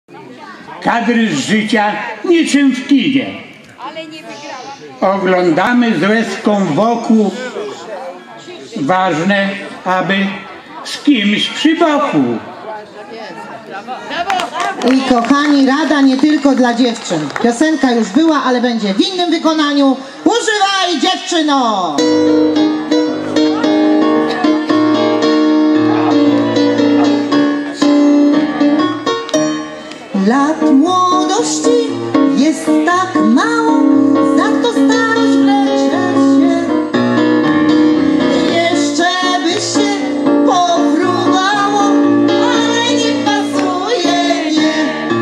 Kadry z życia niczym w kinie. Oglądamy z łezką wokół. Ważne, aby z kimś przy boku. I kochani, rada nie tylko dla dziewczyn. Piosenka już była, ale będzie w innym wykonaniu. Używaj, dziewczyno! Lat młodości jest tak mało, za to starość wlecze się. Jeszcze by się pofruwało, ale nie pasuje mnie.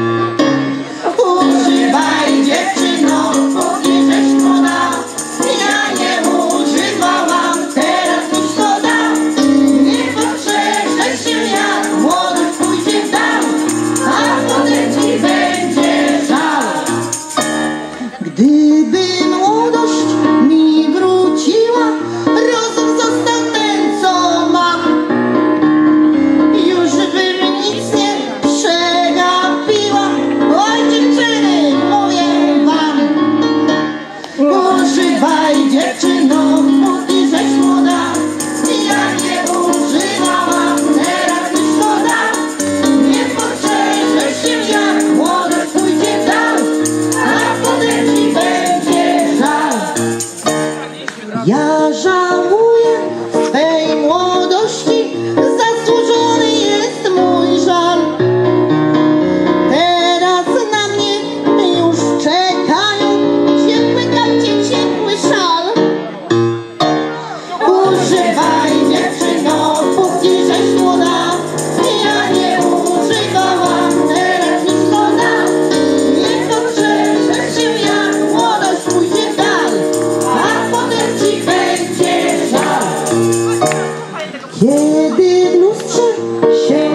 Używaj, dziewczyno, póki żeś młoda. Ja nie używałam, teraz mi szkoda. Nie postrzeżesz się, jak młodość pójdzie w dal, a potem ci będzie żal. Gdyby młodość mi wróciła, rozum został ten, co mam. Już bym nic nie przegapiła. Oj, dziewczyny, mówię wam. Używaj, dziewczyno, póki żeś młoda. Ja nie używałam, teraz mi szkoda. Nie postrzeżesz się, jak młodość pójdzie w dal, a potem ci będzie żal. Ja żałuję swej młodości, zasłużony jest mój żal. Teraz na mnie już czekają ciepłe kapcie, ciepły szal. Używaj, dziewczyno, póki żeś młoda. Ja nie używałam, teraz mi szkoda. Nie postrzeżesz się, jak młodość pójdzie w dal, a potem ci będzie żal. Kiedy w lustrze się